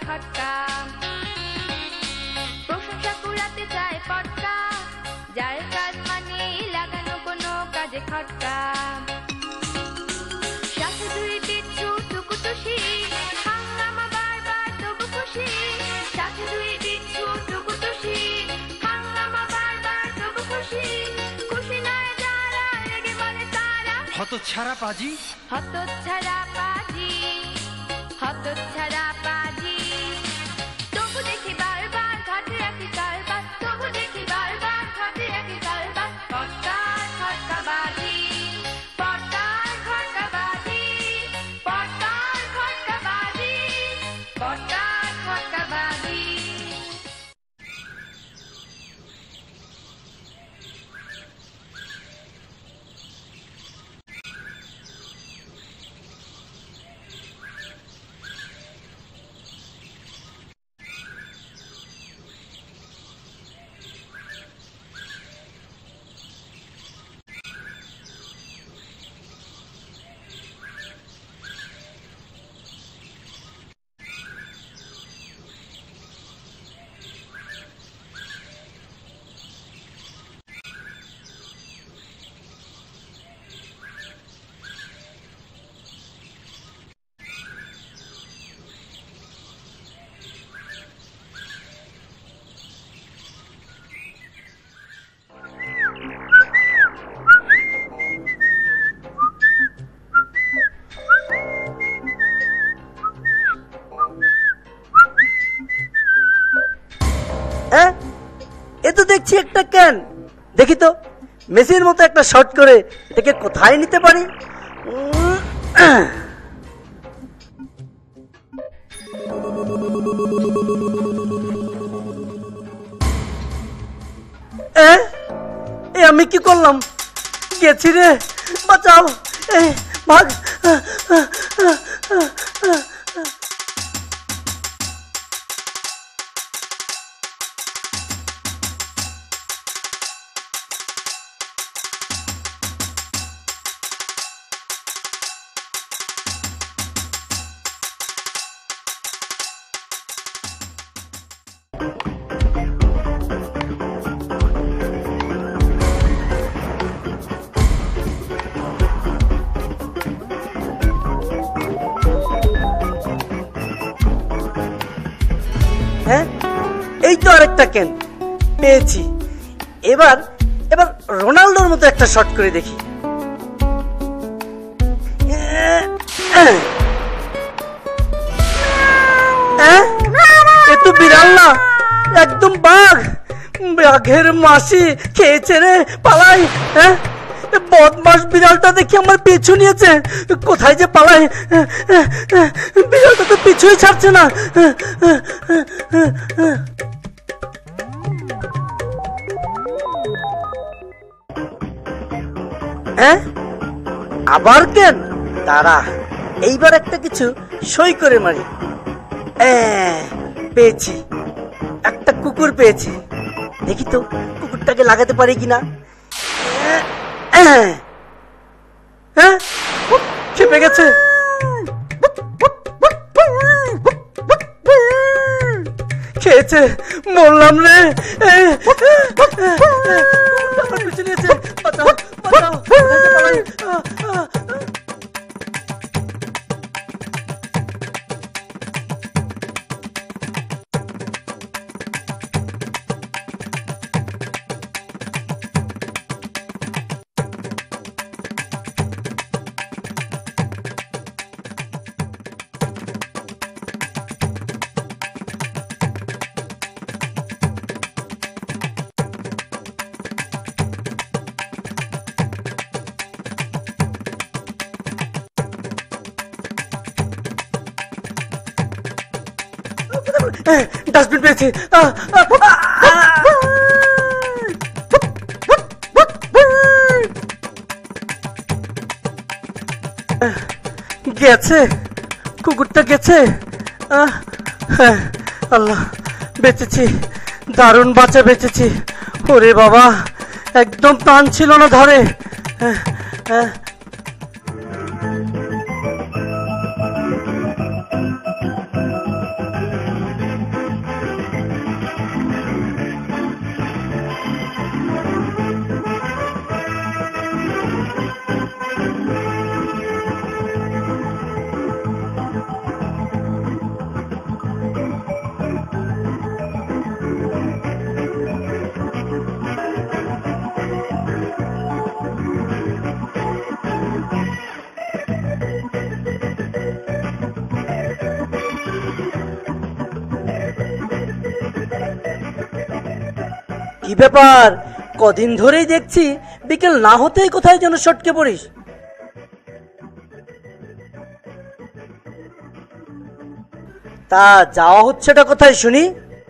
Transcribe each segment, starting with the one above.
খটকা প্রশংসা কুড়াতে চায় পটকা যার কাজ মানে লাগানো কোনো কাজে খটকা সাথে দুই বিচ্ছু টুকুটুসি হাঙ্গামা বারবার তবু খুশি সাথে দুই বিচ্ছু টুকুটুসি হাঙ্গামা বারবার তবু খুশি খুশি নয় যারা রেগে বলে তারা হতচ্ছাড়া পাজি হতচ্ছাড়া পাজি হতচ্ছাড়া পাজি তবু দেখি বারবার ঘাটে একই কারবার তবু দেখি বারবার ঘাটে একই কারবার পটকার খটকাবাজি পটকার খটকাবাজি পটকার খটকাবাজি পটকার খটকাবাজি দেখছি একটা ক্যান দেখি তো মেসির মতো একটা শট করে এটাকে কোথায় নিতে পারি আমি কি করলাম গেছি রে বাঁচাও ভাগ এই তো আরেকটা ক্যান পেয়েছি এবার এবার রোনাল্ডোর মতো একটা শট করে দেখি এ তো বিড়াল না একদম বাঘ বাঘের মাসি খেয়েছে রে পালাই বদমাস বিড়ালটা দেখি আমার পিছু নিয়েছে কোথায় যে পালাই বিড়ালটা তো পিছুই ছাড়ছে না আবার কেন দাঁড়া এইবার একটা কিছু সই করে মারি পেয়েছি একটা কুকুর পেয়েছি দেখি তো কুকুরটাকে লাগাতে পারি কিনা খেপে গেছে খেয়েছে বললাম রে পিছনে নিয়েছে বাঁচাও বাঁচাও ডাস্টবিন পেয়েছি গেছে কুকুরটা গেছে আল্লাহ বেঁচেছি দারুণ বাঁচা বেঁচেছি ওরে বাবা একদম প্রাণ ছিল না ধরে কি ব্যাপার, কদিন ধরেই দেখছি বিকেল না হতেই কোথায় যেন সটকে পড়িস। তা যাওয়া হচ্ছেটা কোথায় শুনি?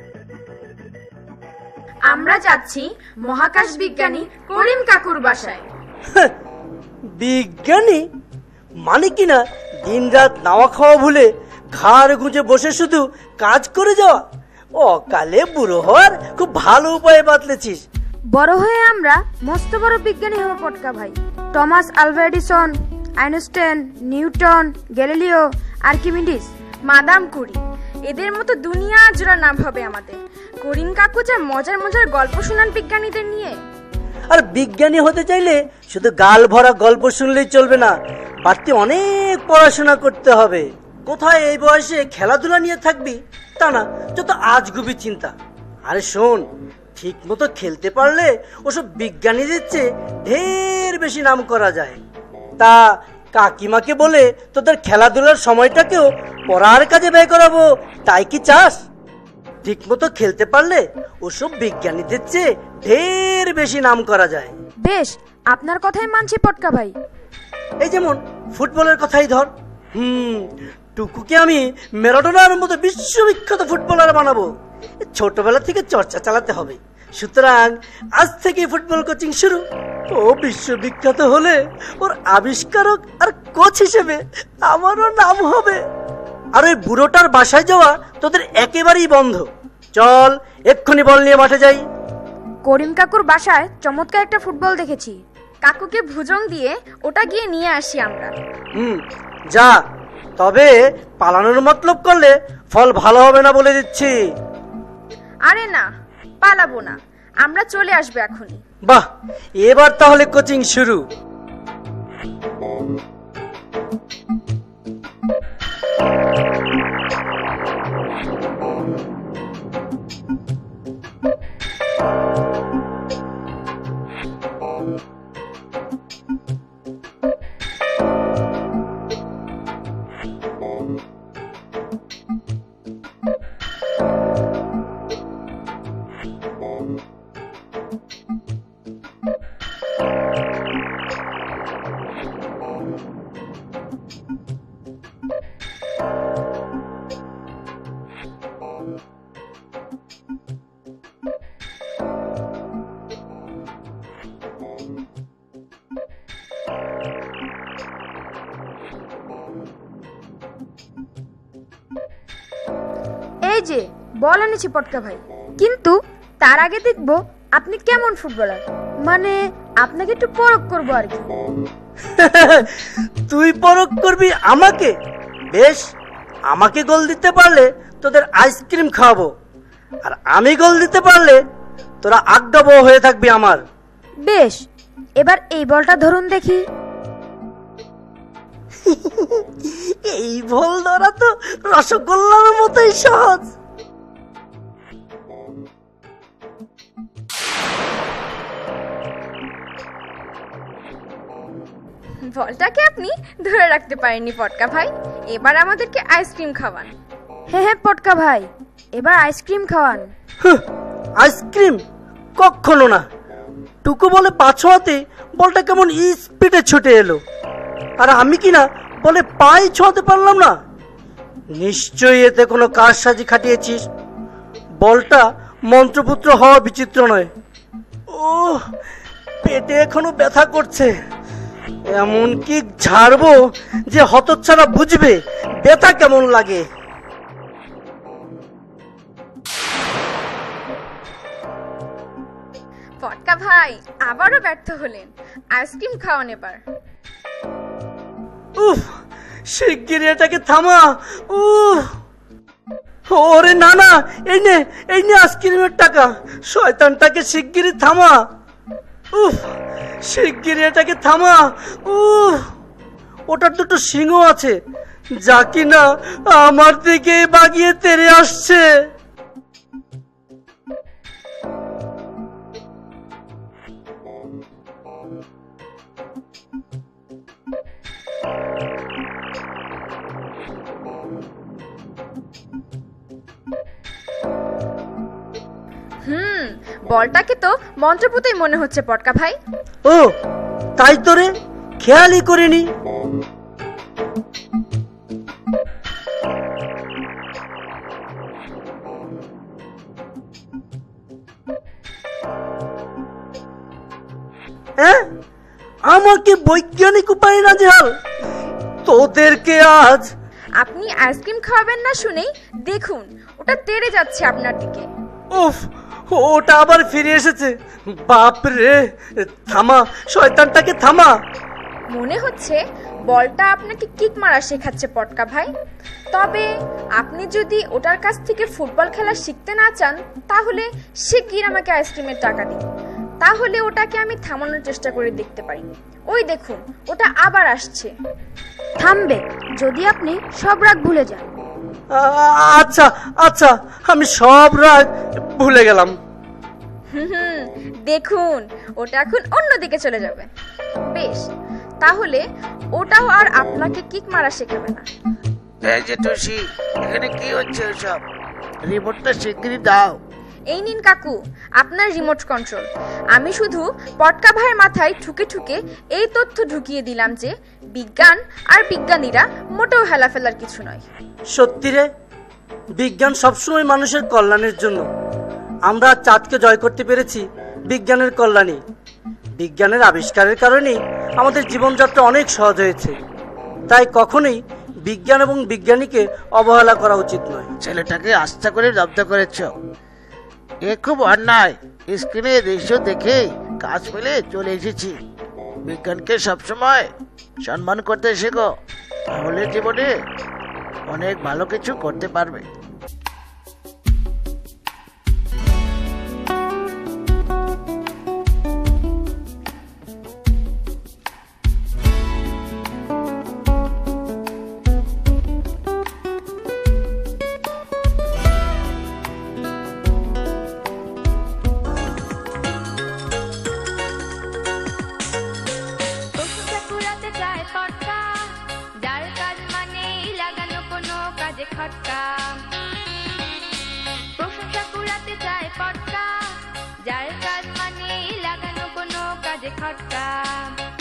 আমরা যাচ্ছি মহাকাশ বিজ্ঞানী করিম কাকুর বাসায়। বিজ্ঞানী মানে কিনা দিন রাত নাওয়া খাওয়া ভুলে ঘাড় গুঁজে বসে শুধু কাজ করে যাওয়া? অকালে বুড়ো হওয়ার খুব ভালো উপায় বাতলেছিস। বড় হয়ে আমরা মস্ত বড় বিজ্ঞানী হব পটকা ভাই। Thomas Alva Edison, Einstein, Newton, Galileo, Archimedes, madame Curie, এদের মতো দুনিয়া জোড়া নাম হবে আমাদের। করিম কাকু যা মজার মজার গল্প শোনান বিজ্ঞানীদের নিয়ে। আর বিজ্ঞানী হতে চাইলে শুধু গাল ভরা গল্প শুনলেই চলবে না, বাড়তি অনেক পড়াশোনা করতে হবে। কোথায় এই বয়সে খেলাধুলা নিয়ে থাকবি তা না, যত আজগুবি চিন্তা। আরে শোন, ঠিক মতো খেলতে পারলে ওসব বিজ্ঞানীদের চেয়ে ঢের বেশি নাম করা যায়। তা কাকিমাকে বলে তোদের খেলাধুলার সময়টাকেও পড়ার কাজে ব্যয় করাবো, তাই কি চাস? ঠিক মতো খেলতে পারলে ওসব বিজ্ঞানীদের চেয়ে ঢের বেশি নাম করা যায়। বেশ, আপনার কথাই মানছি পটকা ভাই। এই যেমন ফুটবলের কথাই ধর। টুকুকে আমি ম্যারাডোনার মতো বিশ্ববিখ্যাত ফুটবলার বানাবো। ছোটবেলা থেকে চর্চা চালাতে হবে, সুতরাং আজ থেকে ফুটবল কোচিং শুরু। ও বিশ্ববিখ্যাত হলে ওর আবিষ্কারক আর কোচ হিসেবে আমারও নাম হবে। আর ওই বুড়োটার বাসায় যাওয়া তোদের একেবারেই বন্ধ। চল এক্ষুনি বল নিয়ে মাঠে যাই। করিম কাকুর বাসায় চমৎকার একটা ফুটবল দেখেছি। কাকুকে ভুজং দিয়ে ওটা গিয়ে নিয়ে আসি আমরা। যা, তবে পালানোর মতলব করলে ফল ভালো হবে না বলে দিচ্ছি। আরে না, পালাবো না, আমরা চলে আসবো এখনই। বাহ, এবার তাহলে কোচিং শুরু। এই যে বল এনেছি পটকা ভাই, কিন্তু তার আগে দেখবো আপনি কেমন ফুটবলার, মানে আপনাকে একটু পরখ করবো আর কি। তুই পরখ করবি আমাকে? বেশ, আমাকে গোল দিতে পারলে তোদের আইসক্রিম খাওয়াবো, আর আমি গোল দিতে পারলে তোরা আড্ডা বউ হয়ে থাকবি আমার। বেশ, এবার এই বলটা ধরুন দেখি। এই বল ধরা তো রসগোল্লার মতোই সহজ। বলটাকে আপনি ধরে রাখতে পারেননি পটকা ভাই, এবার আমাদেরকে আইসক্রিম খাওয়ান। হ্যাঁ হ্যাঁ পটকা ভাই, এবার আইসক্রিম খাওয়ান। আইসক্রিম কখনো না। টুকু বলে পাছোয়াতে বলটা কেমন স্পিডে ছুটে এলো, আর আমি কিনা বলে পাই ছোঁয়াতে পারলাম না। নিশ্চয়ই এতে কোনো কারসাজি খাটিয়েছিস। বলটা মন্ত্রপুত্র হওয়া বিচিত্র নয়। ও, পেটে এখনো ব্যথা করছে। এমন কি ঝাড়বো যে হতচ্ছাড়া বুঝবে ব্যথা কেমন লাগে। পটকা ভাই আবারও ব্যর্থ হলেন। আইসক্রিম খাওয়ান এবার। উফ, শিগগিরই এটাকে থামা। উফ, ওরে না না, এই নে আইসক্রিমের টাকা। শয়তানটাকে শিগগিরই থামা। উফ, শিগগিরই এটাকে থামা। উফ, ওটার দুটো সিংহ আছে, যা কিনা আমার দিকে বাগিয়ে তেড়ে আসছে। বলটাকে তো মন্ত্রপুতেই মনে হচ্ছে পটকা ভাই। ও তাই তো রে, খেয়ালই করিনি। হ্যাঁ, আমাকে বৈজ্ঞানিক উপায়ে নাজেহাল। তোদেরকে আজ। আপনি আইসক্রিম খাওয়াবেন না শুনেই দেখুন ওটা তেড়ে যাচ্ছে আপনার দিকে। উফ, ওটা আবার ফিরে এসেছে। বাপ রে, থামা শয়তানটাকে, থামা। মনে হচ্ছে বলটা আপনাকে কিক মারা শেখাচ্ছে পটকা ভাই। তবে আপনি যদি ওটার কাছ থেকে ফুটবল খেলা শিখতে না চান তাহলে শিগগির আমাকে আইসক্রিমের টাকা দিন, তাহলে ওটাকে আমি থামানোর চেষ্টা করে দেখতে পারি। ওই দেখুন ওটা আবার আসছে। থামবে যদি আপনি সব রাগ ভুলে যান। আচ্ছা আচ্ছা, আমি সব রাগ ভুলে গেলাম। দেখুন ওটা এখন অন্যদিকে চলে যাবে। বেশ, তাহলে ওটাও আর আপনাকে কিক মারা শেখাবে না। এই যে টুসি, এখানে কি হচ্ছে ওসব? রিমোটটা শিগগিরই দাও। এই নিন কাকু আপনার রিমোট কন্ট্রোল। আমি শুধু পটকা ভাইয়ের মাথায় ঠুকে ঠুকে এই তথ্য ঢুকিয়ে দিলাম যে বিজ্ঞান আর বিজ্ঞানীরা মোটেও হেলাফেলার কিছু নয়। সত্যি রে, বিজ্ঞান সবসময় মানুষের কল্যাণের জন্য। আমরা চাঁদকে জয় করতে পেরেছি বিজ্ঞানের কল্যাণে। বিজ্ঞানের আবিষ্কারের কারণেই আমাদের জীবনযাত্রা অনেক সহজ হয়েছে। তাই কখনোই বিজ্ঞান এবং বিজ্ঞানীকে অবহেলা করা উচিত নয়। ছেলেটাকে আস্থা করে জব্দ করেছ, এ খুব অন্যায়। স্ক্রিনে দৃশ্য দেখে কাজ ফেলে চলে এসেছি। বিজ্ঞানকে সবসময় সম্মান করতে শেখো, তাহলে জীবনে অনেক ভালো কিছু করতে পারবে। প্রশংসা কুড়াতে চায় পটকা, যার কাজ মানেই লাগানো কোনো কাজে খটকা। প্রশংসা কুড়াতে চায় পটকা, যার কাজ মানেই লাগানো কোনো কাজে খটকা।